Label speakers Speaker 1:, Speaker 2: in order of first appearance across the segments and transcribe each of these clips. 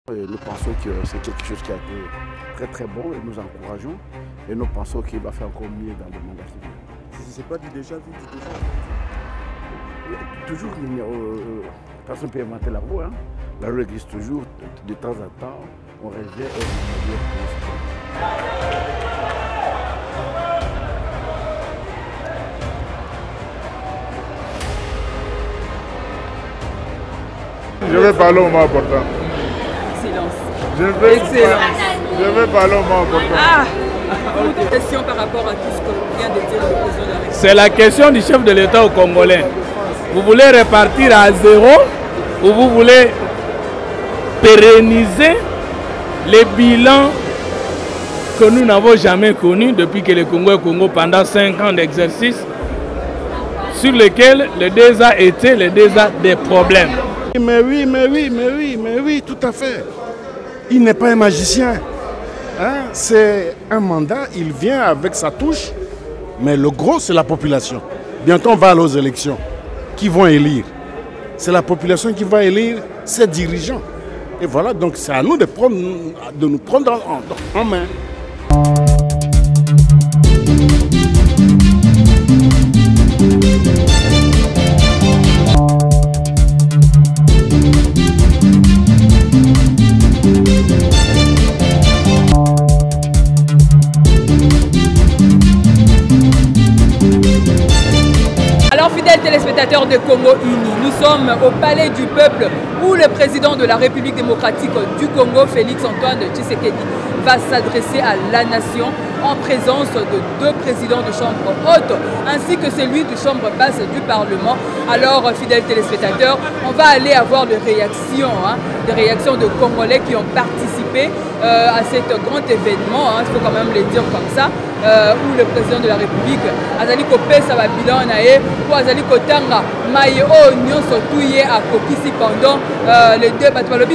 Speaker 1: Nous pensons que c'est quelque chose qui a été très très bon et nous encourageons. Et nous pensons qu'il va faire encore mieux dans le mandat qui vient.
Speaker 2: Si ce n'est pas du déjà vu, du déjà
Speaker 1: Toujours, personne ne peut inventer la roue. Hein. La roue existe toujours, de temps en temps, on revient et on
Speaker 3: Je vais parler au moment important.
Speaker 4: Silence.
Speaker 3: Je vais parler au moment important.
Speaker 4: Ah, une question par rapport à tout ce que vient de dire le président de la République.
Speaker 5: C'est la question du chef de l'État au Congolais. Vous voulez repartir à zéro ou vous voulez pérenniser les bilans que nous n'avons jamais connus depuis que le Congo est Congo pendant 5 ans d'exercice sur lesquels le DESA était le DESA des problèmes.
Speaker 6: Mais oui, tout à fait. Il n'est pas un magicien. Hein? C'est un mandat, il vient avec sa touche, mais le gros, c'est la population. Bientôt, on va aller aux élections. Qui vont élire? C'est la population qui va élire ses dirigeants. Et voilà, donc c'est à nous de nous prendre en main.
Speaker 4: Alors, fidèles téléspectateurs de Congo Uni, nous sommes au Palais du Peuple où le président de la République démocratique du Congo, Félix-Antoine Tshisekedi, va s'adresser à la nation en présence de 2 présidents de chambre haute ainsi que celui de chambre basse du Parlement. Alors, fidèles téléspectateurs, on va aller avoir des réactions de Congolais qui ont participé à cet grand événement, il faut quand même le dire comme ça, où le président de la République azali kopesa ba bilan na ye po azali kotanga mai o nyonso tuye a kokisi pendant les 2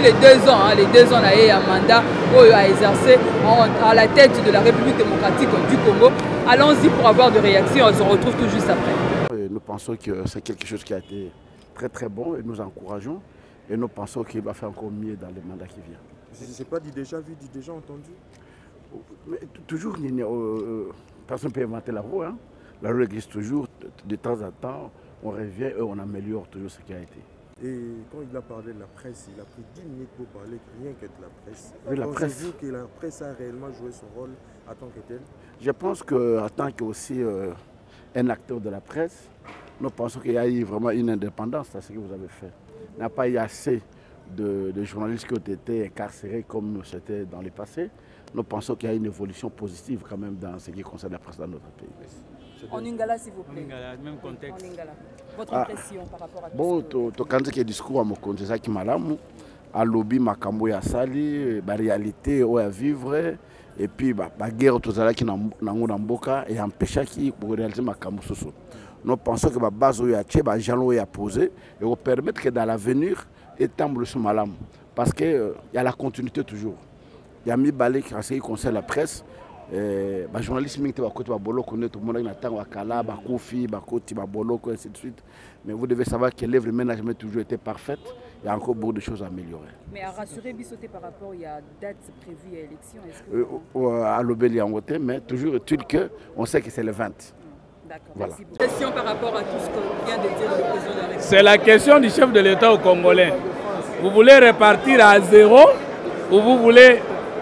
Speaker 4: ans na ye ya mandat oyo a exercé à la tête de la République démocratique du Congo. Allons-y pour avoir de réactions, on se retrouve tout juste après.
Speaker 1: Nous pensons que c'est quelque chose qui a été très très bon et nous encourageons. Et nous pensons qu'il va faire encore mieux dans le mandat qui vient.
Speaker 2: Si ce n'est pas du déjà vu, du déjà entendu.
Speaker 1: Mais toujours, personne ne peut inventer la roue. Hein. La roue existe toujours, de temps en temps, on revient et on améliore toujours ce qui a été.
Speaker 2: Et quand il a parlé de la presse, il a pris 10 minutes pour parler rien que de la presse.
Speaker 1: Oui, la presse.
Speaker 2: Pensez-vous que la presse a réellement joué son rôle en tant que tel?
Speaker 1: Je pense qu'en tant qu'aussi un acteur de la presse, nous pensons qu'il y a eu vraiment une indépendance à ce que vous avez fait. Il n'y a pas eu assez de journalistes qui ont été incarcérés comme c'était dans le passé. Nous pensons qu'il y a une évolution positive quand même dans ce qui concerne la presse dans notre pays.
Speaker 4: En Lingala, s'il vous plaît.
Speaker 5: En Lingala, même contexte.
Speaker 4: En Lingala. Votre impression par rapport à tout
Speaker 1: bon,
Speaker 4: ce
Speaker 1: quand il y a un discours à mon compte, c'est ça qui m'a l'amour. À lobby, ma cambo ya sali, la réalité où à vivre, et puis la guerre tout ça qui n'a mboka et empêcher qui pour réaliser ma cambo soso. Nous pensons que la base où il y a des jalons à poser et va permettre que dans l'avenir, étendre le malam. Parce qu'il y a la continuité toujours. Il y a mis balai qui concerne la presse. Les journalistes qui sont côté Bolo connaissent tout le monde qui attend Wakala, Bakofi, Bakoti, Babolo, ainsi de suite. Mais vous devez savoir que l'œuvre n'a jamais toujours été parfaite. Il y a encore beaucoup de choses à améliorer.
Speaker 4: Mais à rassurer Bissoté par rapport, il y a date prévue à l'élection.
Speaker 1: À l'Obéli en Woté, mais toujours est-il qu'on sait que c'est le 20.
Speaker 4: D'accord,
Speaker 1: voilà.
Speaker 4: merci beaucoup. Question par rapport à tout ce que vient de dire le président de la République.
Speaker 5: C'est la question du chef de l'État au Congolais. Vous voulez repartir à zéro ou vous voulez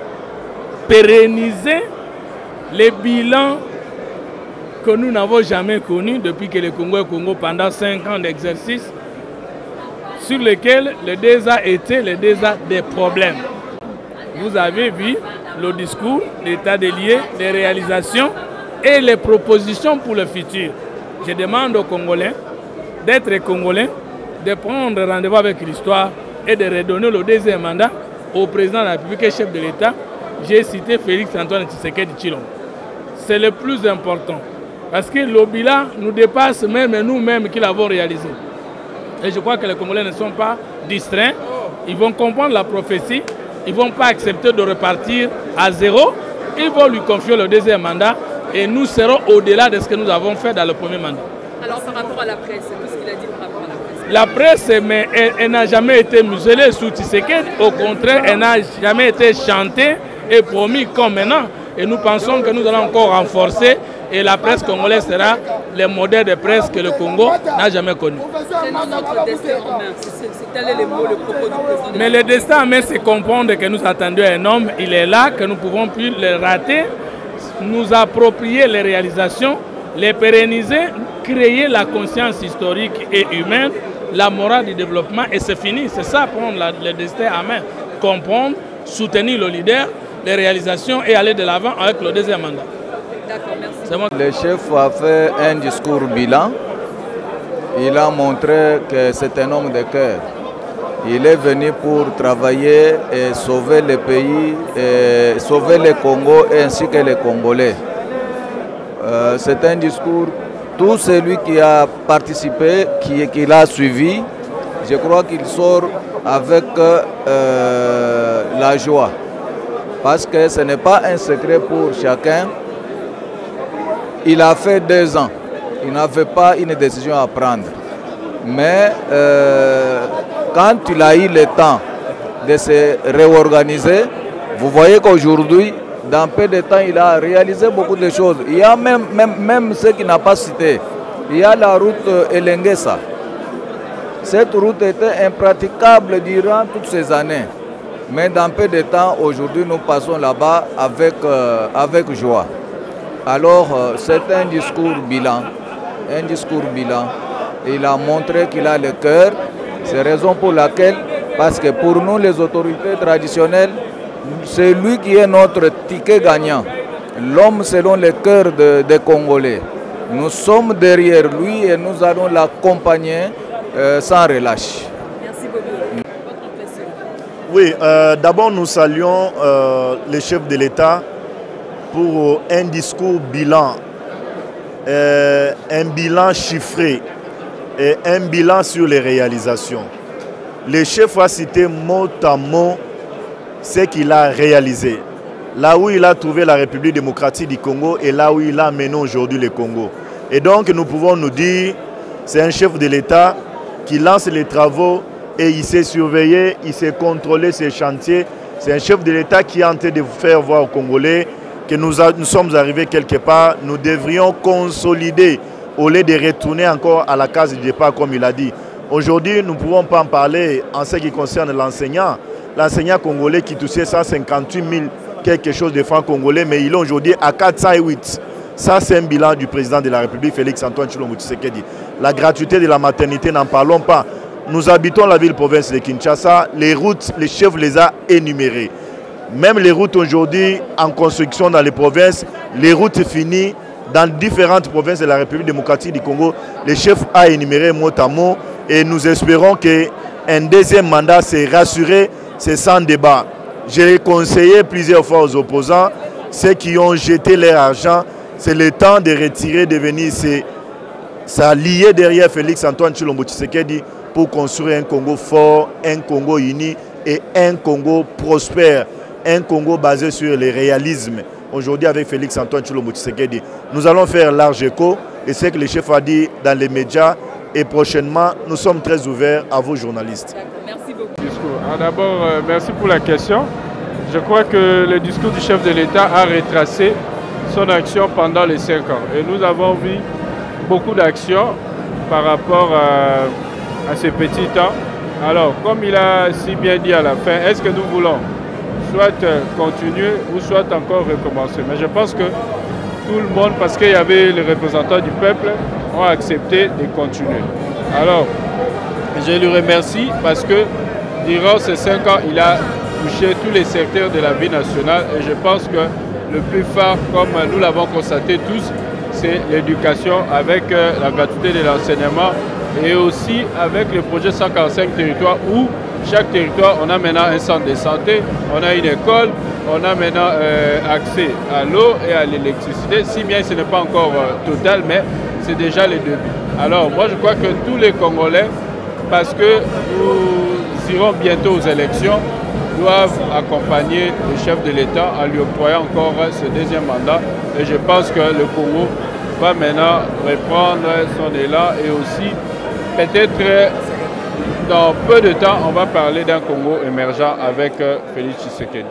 Speaker 5: pérenniser les bilans que nous n'avons jamais connus depuis que le Congo est Congo pendant 5 ans d'exercice sur lesquels le DESA était le DESA des problèmes. Vous avez vu le discours, l'état des lieux, les réalisations et les propositions pour le futur. Je demande aux Congolais d'être Congolais, de prendre rendez-vous avec l'histoire et de redonner le 2e mandat au président de la République et chef de l'État. J'ai cité Félix-Antoine Tshisekedi Tshilombo. C'est le plus important. Parce que l'OBILA nous dépasse même nous-mêmes qui l'avons réalisé. Et je crois que les Congolais ne sont pas distraits. Ils vont comprendre la prophétie. Ils ne vont pas accepter de repartir à zéro. Ils vont lui confier le 2e mandat. Et nous serons au-delà de ce que nous avons fait dans le 1er mandat.
Speaker 4: Alors par rapport à la presse, tout ce qu'il a dit par rapport à la presse.
Speaker 5: La presse, mais elle n'a jamais été muselée sous Tshisekedi. Au contraire, elle n'a jamais été chantée et promis comme maintenant. Et nous pensons que nous allons encore renforcer et la presse congolaise sera le modèle de presse que le Congo n'a jamais connu.
Speaker 4: Prenons notre destin en main. C'est tel est le mot, le propos du président.
Speaker 5: Mais le destin en main, c'est comprendre que nous attendions un homme, il est là, que nous ne pouvons plus le rater, nous approprier les réalisations, les pérenniser, créer la conscience historique et humaine, la morale du développement, et c'est fini. C'est ça, prendre le destin en main. Comprendre, soutenir le leader, les réalisations et aller de l'avant avec le deuxième mandat.
Speaker 4: D'accord, merci.
Speaker 7: Le chef a fait un discours bilan. Il a montré que c'est un homme de cœur. Il est venu pour travailler et sauver le pays, et sauver le Congo ainsi que les Congolais. C'est un discours, tout celui qui a participé, qui l'a suivi, je crois qu'il sort avec la joie. Parce que ce n'est pas un secret pour chacun. Il a fait 2 ans. Il n'avait pas une décision à prendre. Mais quand il a eu le temps de se réorganiser, vous voyez qu'aujourd'hui, dans peu de temps, il a réalisé beaucoup de choses. Il y a même ce qu'il n'a pas cité. Il y a la route Elengesa. Cette route était impraticable durant toutes ces années. Mais dans peu de temps, aujourd'hui, nous passons là-bas avec joie. Alors, c'est un discours bilan. Un discours bilan. Il a montré qu'il a le cœur. C'est la raison pour laquelle, parce que pour nous, les autorités traditionnelles, c'est lui qui est notre ticket gagnant. L'homme selon le cœur des Congolais. Nous sommes derrière lui et nous allons l'accompagner sans relâche.
Speaker 4: Merci beaucoup.
Speaker 8: Oui, d'abord nous saluons le chef de l'État pour un discours bilan, un bilan chiffré et un bilan sur les réalisations. Le chef a cité mot à mot ce qu'il a réalisé. Là où il a trouvé la République démocratique du Congo et là où il a mené aujourd'hui le Congo. Et donc nous pouvons nous dire, c'est un chef de l'État qui lance les travaux et il sait surveiller, il sait contrôler ses chantiers. C'est un chef de l'État qui est en train de faire voir aux Congolais que nous sommes arrivés quelque part. Nous devrions consolider au lieu de retourner encore à la case du départ comme il a dit. Aujourd'hui, nous ne pouvons pas en parler en ce qui concerne l'enseignant. L'enseignant congolais qui touchait 158 000 quelque chose de francs congolais, mais il est aujourd'hui à 408. Ça, c'est un bilan du président de la République, Félix-Antoine Tshilombo Tshisekedi. La gratuité de la maternité, n'en parlons pas. Nous habitons la ville-province de Kinshasa. Les routes, les chefs les a énumérées. Même les routes aujourd'hui en construction dans les provinces, les routes finies dans différentes provinces de la République démocratique du Congo, les chefs a énuméré mot à mot et nous espérons qu'un deuxième mandat s'est rassuré, c'est sans débat. J'ai conseillé plusieurs fois aux opposants, ceux qui ont jeté leur argent, c'est le temps de retirer, de venir s'allier derrière Félix-Antoine Tshilombo Tshisekedi pour construire un Congo fort, un Congo uni et un Congo prospère, un Congo basé sur les réalismes. Aujourd'hui, avec Félix-Antoine Tshilombo Tshisekedi, nous allons faire large écho et c'est ce que le chef a dit dans les médias et prochainement, nous sommes très ouverts à vous journalistes.
Speaker 4: Merci beaucoup.
Speaker 3: D'abord, merci pour la question. Je crois que le discours du chef de l'État a retracé son action pendant les 5 ans. Et nous avons vu beaucoup d'actions par rapport à ces petits temps. Alors, comme il a si bien dit à la fin, est-ce que nous voulons soit continuer ou soit encore recommencer? Mais je pense que tout le monde, parce qu'il y avait les représentants du peuple, ont accepté de continuer. Alors, je lui remercie parce que durant ces 5 ans, il a touché tous les secteurs de la vie nationale et je pense que le plus phare, comme nous l'avons constaté tous, c'est l'éducation avec la gratuité de l'enseignement et aussi avec le projet 145 territoires où chaque territoire, on a maintenant un centre de santé, on a une école, on a maintenant accès à l'eau et à l'électricité, si bien ce n'est pas encore total, mais c'est déjà les début. Alors moi je crois que tous les Congolais, parce que nous irons bientôt aux élections, doivent accompagner le chef de l'État en lui octroyant encore ce deuxième mandat. Et je pense que le Congo va maintenant reprendre son élan et aussi peut-être dans peu de temps, on va parler d'un Congo émergent avec Félix Tshisekedi.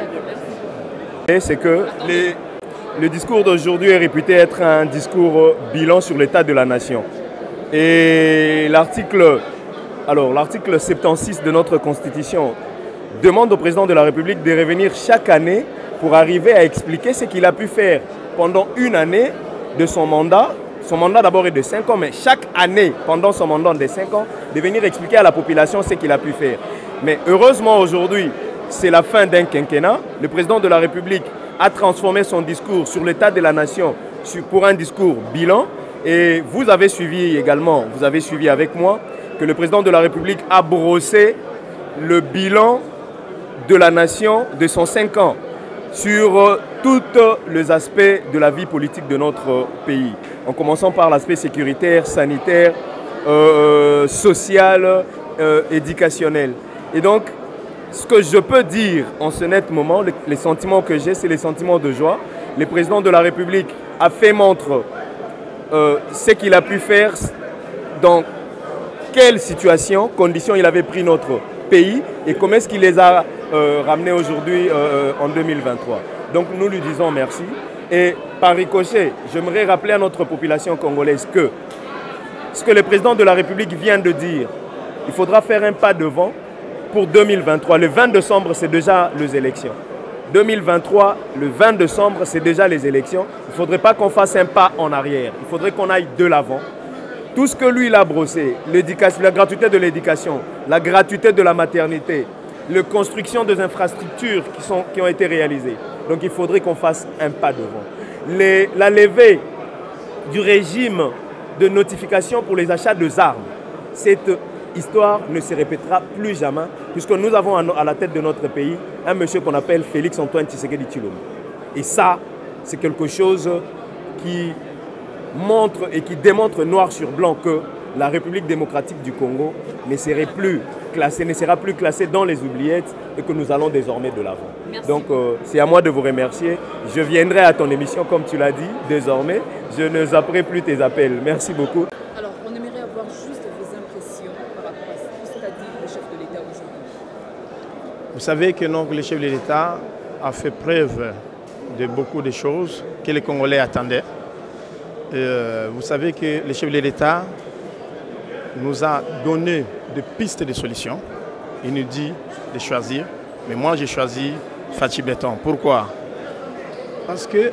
Speaker 2: C'est que le discours d'aujourd'hui est réputé être un discours bilan sur l'état de la nation. Et l'article 76 de notre Constitution demande au président de la République de revenir chaque année pour arriver à expliquer ce qu'il a pu faire pendant une année de son mandat. Son mandat d'abord est de 5 ans, mais chaque année, pendant son mandat de 5 ans, de venir expliquer à la population ce qu'il a pu faire. Mais heureusement aujourd'hui, c'est la fin d'un quinquennat. Le président de la République a transformé son discours sur l'état de la nation pour un discours bilan. Et vous avez suivi également, vous avez suivi avec moi, que le président de la République a brossé le bilan de la nation de son 5 ans sur tous les aspects de la vie politique de notre pays. En commençant par l'aspect sécuritaire, sanitaire, social, éducationnel. Et donc, ce que je peux dire en ce net moment, les sentiments que j'ai, c'est les sentiments de joie. Le président de la République a fait montre ce qu'il a pu faire, dans quelle situation, conditions il avait pris notre pays et comment est-ce qu'il les a ramenés aujourd'hui en 2023. Donc nous lui disons merci. Et par ricochet, j'aimerais rappeler à notre population congolaise que ce que le président de la République vient de dire, il faudra faire un pas devant pour 2023. Le 20 décembre, c'est déjà les élections. 2023, le 20 décembre, c'est déjà les élections. Il ne faudrait pas qu'on fasse un pas en arrière. Il faudrait qu'on aille de l'avant. Tout ce que lui, il a brossé, la gratuité de l'éducation, la gratuité de la maternité, la construction des infrastructures qui ont été réalisées. Donc il faudrait qu'on fasse un pas devant. La levée du régime de notification pour les achats d'armes, cette histoire ne se répétera plus jamais, puisque nous avons à la tête de notre pays un monsieur qu'on appelle Félix Antoine Tshisekedi Tshilombo. Et ça, c'est quelque chose qui montre et qui démontre noir sur blanc que la République démocratique du Congo ne sera plus classée dans les oubliettes et que nous allons désormais de l'avant. Donc c'est à moi de vous remercier. Je viendrai à ton émission comme tu l'as dit désormais. Je ne zapperai plus tes appels. Merci beaucoup.
Speaker 4: Alors on aimerait avoir juste vos impressions par rapport à tout ce qu'a dit le chef de l'État aujourd'hui.
Speaker 6: Vous savez que donc, le chef de l'État a fait preuve de beaucoup de choses que les Congolais attendaient. Vous savez que le chef de l'État nous a donné des pistes de solutions. Il nous dit de choisir. Mais moi, j'ai choisi Fathi Béton. Pourquoi? Parce que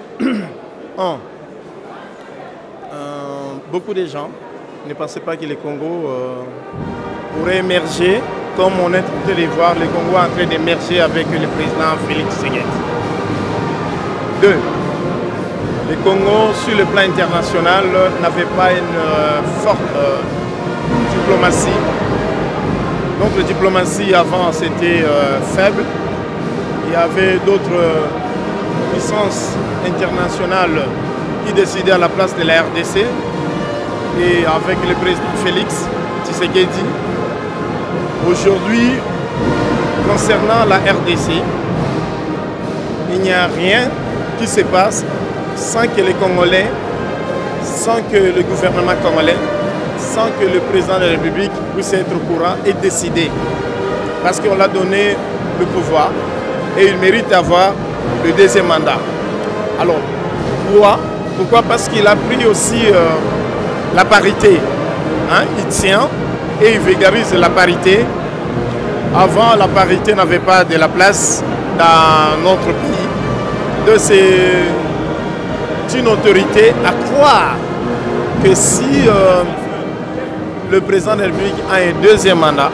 Speaker 6: beaucoup de gens ne pensaient pas que le Congo pourrait émerger comme on est en train de voir le Congo en train d'émerger avec le président Félix Tshisekedi. 2. Le Congo, sur le plan international, n'avait pas une forte diplomatie. Donc la diplomatie avant c'était faible. Il y avait d'autres puissances internationales qui décidaient à la place de la RDC. Et avec le président Félix Tshisekedi, aujourd'hui, concernant la RDC, il n'y a rien qui se passe sans que les Congolais, sans que le gouvernement congolais, sans que le président de la République puisse être au courant et décider. Parce qu'on l'a donné le pouvoir et il mérite d'avoir le deuxième mandat. Alors, pourquoi? Parce qu'il a pris aussi la parité. Hein? Il tient et il vulgarise la parité. Avant, la parité n'avait pas de la place dans notre pays. Donc, c'est une autorité à croire que si le président de la République a un deuxième mandat,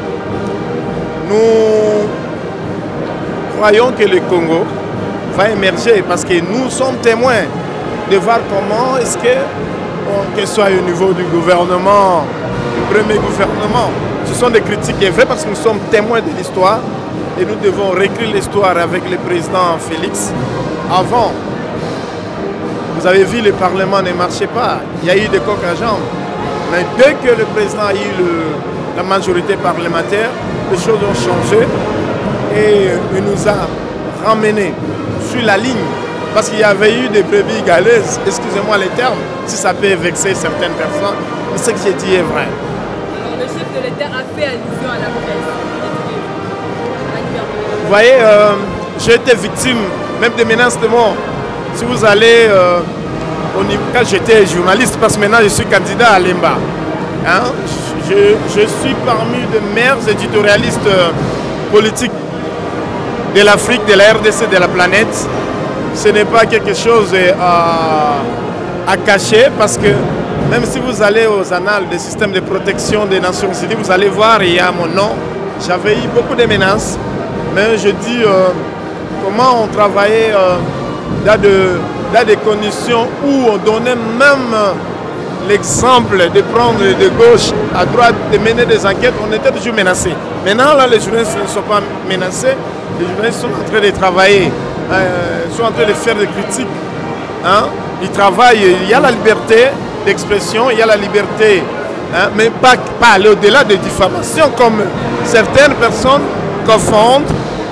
Speaker 6: nous croyons que le Congo va émerger parce que nous sommes témoins de voir comment est-ce que ce soit au niveau du gouvernement, du premier gouvernement, ce sont des critiques vraies parce que nous sommes témoins de l'histoire et nous devons réécrire l'histoire avec le président Félix. Avant, vous avez vu, le Parlement ne marchait pas, il y a eu des coques à jambes. Mais dès que le président a eu la majorité parlementaire, les choses ont changé et il nous a ramenés sur la ligne. Parce qu'il y avait eu des brebis galeuses, excusez-moi les termes, si ça peut vexer certaines personnes, mais ce que j'ai dit est vrai.
Speaker 4: Le chef de l'État a fait allusion à la presse.
Speaker 6: Vous voyez, j'ai été victime même de menaces de mort. Si vous allez, quand j'étais journaliste, parce que maintenant je suis candidat à l'EMBA, hein, je suis parmi les meilleurs éditorialistes politiques de l'Afrique, de la RDC, de la planète. Ce n'est pas quelque chose à cacher, parce que même si vous allez aux annales des systèmes de protection des Nations Unies, vous allez voir, il y a mon nom. J'avais eu beaucoup de menaces, mais je dis comment on travaillait dans des conditions où on donnait même l'exemple de prendre de gauche à droite, de mener des enquêtes, on était toujours menacés. Maintenant, là, les journalistes ne sont pas menacés, les journalistes sont en train de travailler, sont en train de faire des critiques. Hein? Ils travaillent, il y a la liberté d'expression, il y a la liberté, hein, mais pas aller au-delà de diffamation, comme certaines personnes confondent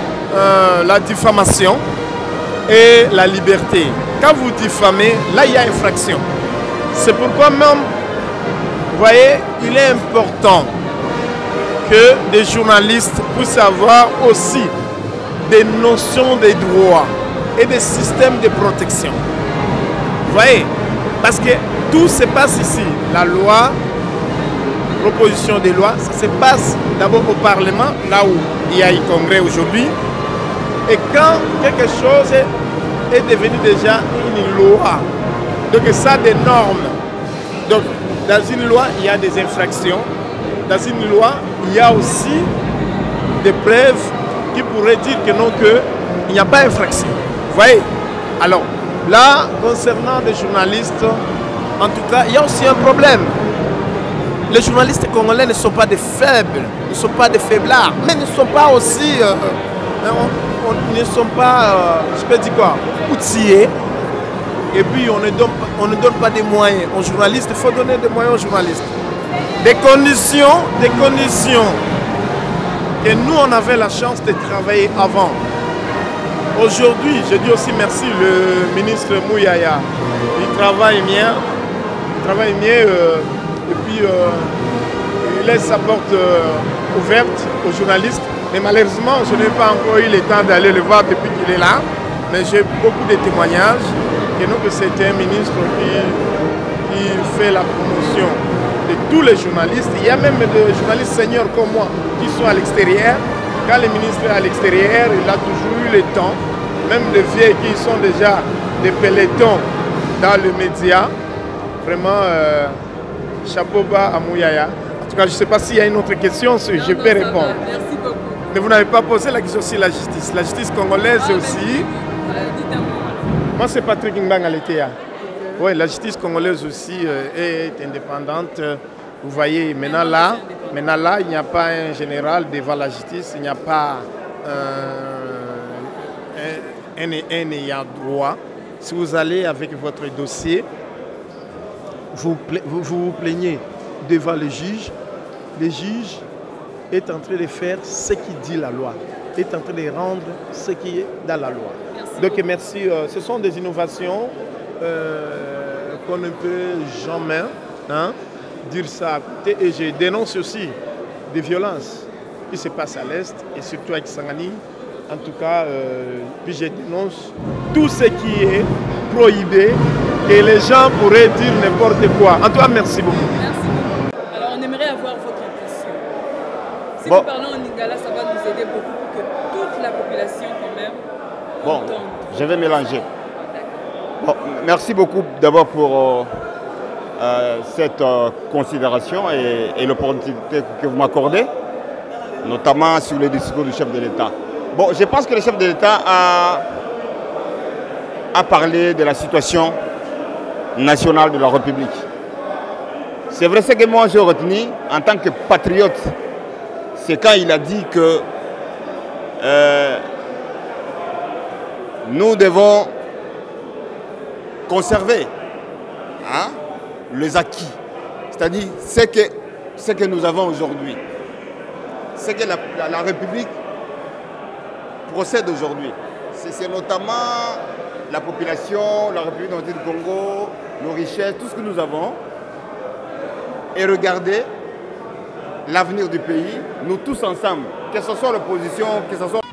Speaker 6: la diffamation et la liberté. Quand vous diffamez, là il y a infraction. C'est pourquoi même, vous voyez, il est important que des journalistes puissent avoir aussi des notions des droits et des systèmes de protection. Vous voyez, parce que tout se passe ici. La loi, proposition de loi, ça se passe d'abord au Parlement, là où il y a un congrès aujourd'hui. Et quand quelque chose est devenu déjà une loi, donc ça a des normes. Donc dans une loi, il y a des infractions. Dans une loi, il y a aussi des preuves qui pourraient dire que non, qu'il n'y a pas d'infraction. Vous voyez? Alors là, concernant les journalistes, en tout cas, il y a aussi un problème. Les journalistes congolais ne sont pas des faibles, ne sont pas des faiblards, mais ne sont pas aussi, ne sont pas, je peux dire quoi, outillés. Et puis on ne donne pas des moyens aux journalistes. Il faut donner des moyens aux journalistes. Des conditions que nous on avait la chance de travailler avant. Aujourd'hui, je dis aussi merci le ministre Mouyaya. Il travaille bien. Et puis il laisse sa porte ouverte aux journalistes. Mais malheureusement, je n'ai pas encore eu le temps d'aller le voir depuis qu'il est là. Mais j'ai beaucoup de témoignages que c'est un ministre qui fait la promotion de tous les journalistes. Il y a même des journalistes seniors comme moi qui sont à l'extérieur. Quand le ministre est à l'extérieur, il a toujours eu le temps. Même des vieux qui sont déjà des pelotons dans le média. Vraiment, chapeau bas à Mouyaya. En tout cas, je ne sais pas s'il y a une autre question, je peux répondre.
Speaker 4: Merci beaucoup.
Speaker 6: Mais vous n'avez pas posé la question sur la justice. La justice congolaise aussi. Moi, c'est Patrick Mbanga Letea. Oui, la justice congolaise aussi est indépendante. Vous voyez, maintenant là, il n'y a pas un général devant la justice, il n'y a pas un ayant droit. Si vous allez avec votre dossier, vous vous plaignez devant le juge est en train de faire ce qui dit la loi, est en train de rendre ce qui est dans la loi. Merci. Donc merci, ce sont des innovations qu'on ne peut jamais dire ça à côté. Et je dénonce aussi des violences qui se passent à l'Est et surtout à Kisangani. En tout cas, puis je dénonce tout ce qui est prohibé et les gens pourraient dire n'importe quoi. En tout cas, merci beaucoup.
Speaker 4: Merci beaucoup. Alors, on aimerait avoir votre impression. Si nous parlons en lingala, ça va nous aider beaucoup pour que toute la population, quand même, entende.
Speaker 9: Je vais mélanger. Bon, merci beaucoup d'abord pour cette considération et l'opportunité que vous m'accordez, notamment sur le discours du chef de l'État. Bon, je pense que le chef de l'État a parlé de la situation nationale de la République. C'est vrai, ce que moi j'ai retenu en tant que patriote, c'est quand il a dit que nous devons conserver les acquis, c'est-à-dire ce que nous avons aujourd'hui, ce que la République procède aujourd'hui. C'est notamment la population, la République démocratique du Congo, nos richesses, tout ce que nous avons, et regarder l'avenir du pays, nous tous ensemble, que ce soit l'opposition, que ce soit...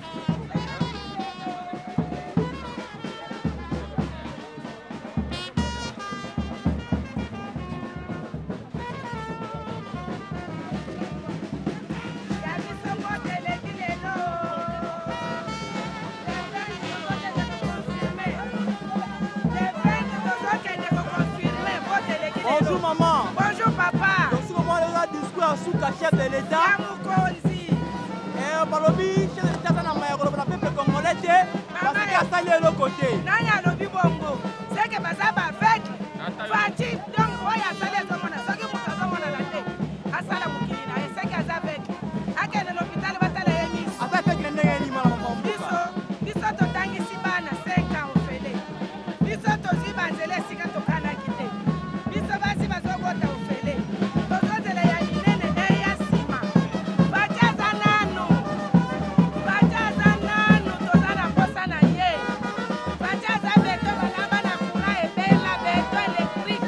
Speaker 10: Bonjour maman. Bonjour papa. Donc, si maman a un discours à Souka, chef de l'État. Et Balobi, chef de l'État, ça n'a pas été le peuple congolais, parce qu'il a sali de l'autre côté. Nanya Lobi Bongo. C'est que Bazaba avec. Fati, donc, oui, à sali de mon associé, qui m'a fait mon alaté. À Sala Moukina, et c'est qu'à Zabek. À quel hôpital va t'aller à Nice. À Zabek, il y a un animal. Biso, Totangi Sibana, 5 ans au Félé. Biso, Toziba, Zélé, Sigato Kanakite. Biso, Basi, Bazobota au Félé. Tozozele ya Inene, Eya Sima. Bajaza nano. Bajaza nano, Tozana Posana Ye. Bajaza Beto, Balaba na Kula, Ebela, Beto, électrique.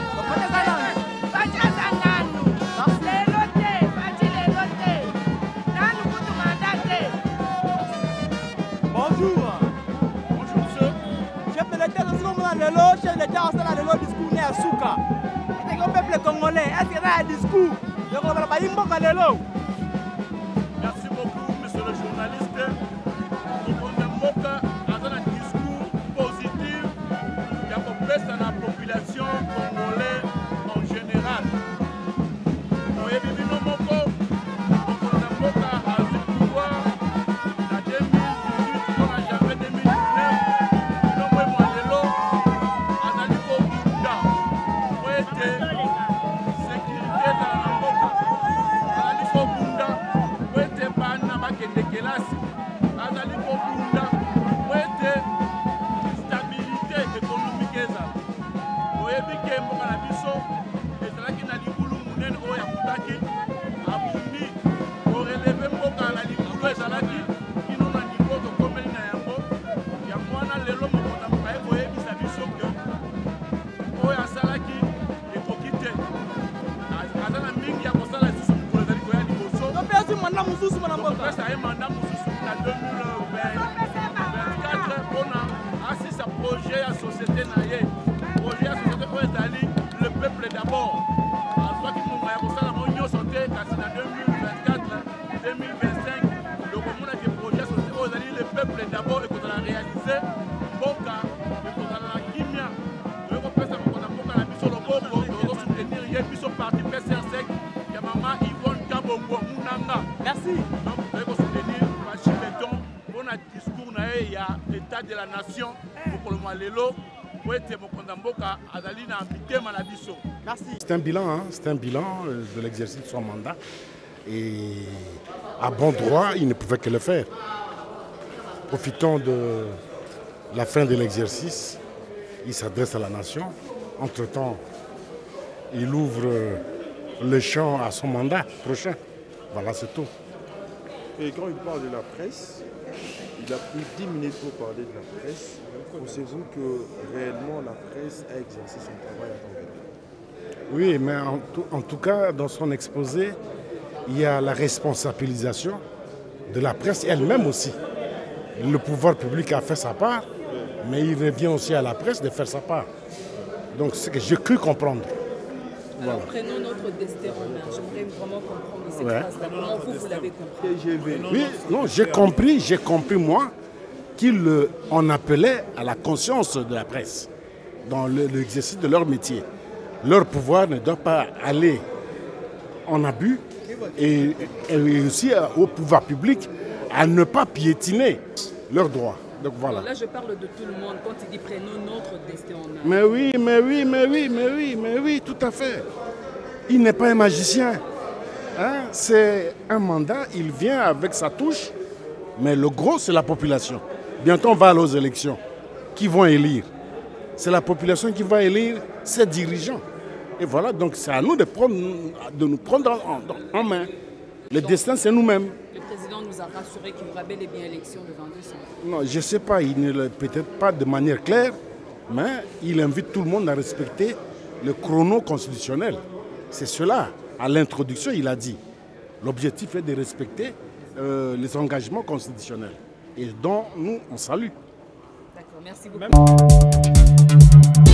Speaker 10: Bajaza nano. Lelote, Baji Lelote. Nano Kutu Mandate. Bonjour. Bonjour, monsieur. Chef de l'État, nous sommes dans le lot. Chef de l'État, on s'en a le lot discours né à Souka. Et le peuple congolais, est-ce qu'il y a un discours?
Speaker 11: Merci beaucoup, monsieur le journaliste. Nous avons un discours positif qui accompagne la population congolaise en général. Nous avons vu nos mocos, nous avons un pouvoir en 2018, on a jamais 2019. Nous avons un lot, on a dit qu'au bout d'un sécurité dans la mboka. Azali kobunda po ete bana bakende kelasi, azali kobunda po ete stabilité économique ezala. Oyebi ke mboka na biso ezalaki na libulu munene oyo akutaki abundi koreleve mboka na libulu ezalaki kino na niveau tokomeli na yango. Yango wana lelo mokonzi ya mboka ye koyebisa biso ke oyo asalaki ekoki te. Aza na mingi ya kosala lisusu mokolo ezali koya liboso. Topesi manda mosusu na mboka. Topesa ye manda mosusu na 2024 mpona asisa projet ya société na ye. Projet ya société oyo ezali le peuple d'abord. Azwaki monga ya kosala mo nyonso te kasi na 2024 2025 lokomonaki projet ya société oyo ezali le peuple d'abord ekozala réalise mboka ekozala na kimia ekopesa mokonzi ya mboka na biso loboko tozosoutenir ye biso parti PCRSEC ya mama Yvonne Kabongo Munanga. Merci. Donc vous allez soutenir Fachi Beton pour un discours na ye ya état de la nation pour le lelo pour ete mokonzi ya mboka azali na mitema na biso. Merci.
Speaker 6: C'est un bilan, hein? C'est un bilan de l'exercice de son mandat. Et à bon droit, il ne pouvait que le faire. Profitons de la fin de l'exercice. Il s'adresse à la nation. Entre-temps, il ouvre le champ à son mandat prochain. Voilà, c'est tout.
Speaker 12: Et quand il parle de la presse, il a pris 10 minutes pour parler de la presse. Pensez-vous que réellement la presse a exercé son travail à temps?
Speaker 6: Oui, mais en tout cas, dans son exposé, il y a la responsabilisation de la presse elle-même aussi. Le pouvoir public a fait sa part, mais il revient aussi à la presse de faire sa part. Donc c'est ce que j'ai cru comprendre.
Speaker 4: Alors voilà. Prenons notre destin en main. J'aimerais vraiment comprendre cette phrase-là. Comment vous l'avez compris?
Speaker 6: Oui, non, j'ai compris moi qu'on appelait à la conscience de la presse dans l'exercice de leur métier. Leur pouvoir ne doit pas aller en abus et aussi au pouvoir public à ne pas piétiner leurs droits. Donc voilà.
Speaker 4: Là, je parle de tout le monde quand il dit prenons notre destin en main.
Speaker 6: Mais oui, tout à fait. Il n'est pas un magicien. Hein? C'est un mandat, il vient avec sa touche, mais le gros, c'est la population. Bientôt, on va aller aux élections. Qui vont élire? C'est la population qui va élire ses dirigeants. Et voilà, donc c'est à nous de nous prendre en main. Le destin, c'est nous-mêmes.
Speaker 4: Le président nous a rassuré qu'il y aura bel et bien élection le 22 décembre.
Speaker 6: Non, je ne sais pas, il ne le peut-être pas de manière claire, mais il invite tout le monde à respecter le chrono constitutionnel. C'est cela. À l'introduction, il a dit, l'objectif est de respecter les engagements constitutionnels. Et dont nous, on salue.
Speaker 4: D'accord, merci beaucoup.